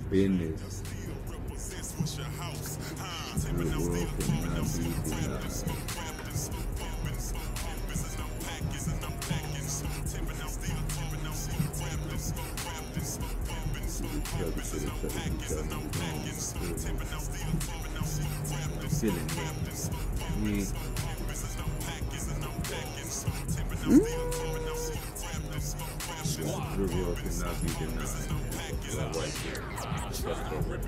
Business. The world cannot be denied. Feeling it. The world cannot be denied. That's right there. That's what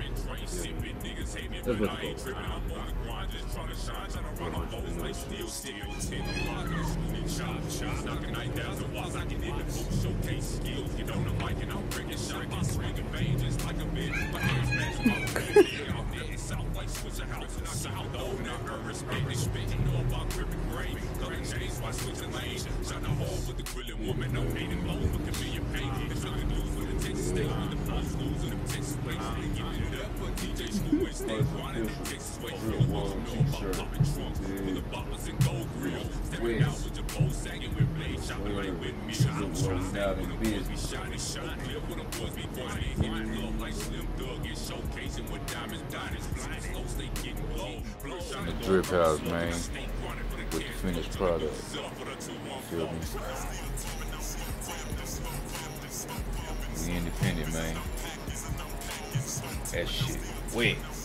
it's the drip house, man, with the finished product. Feel me? We independent, man. That shit wet.